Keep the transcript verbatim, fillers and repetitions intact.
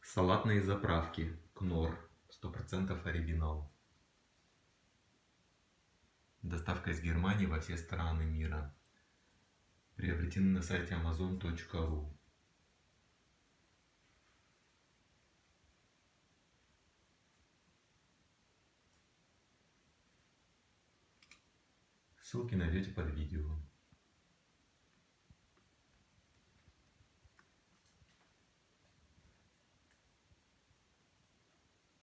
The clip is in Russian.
Салатные заправки Кнор, сто процентов оригинал. Доставка из Германии во все страны мира. Приобретены на сайте амазон точка ру. Ссылки найдете под видео.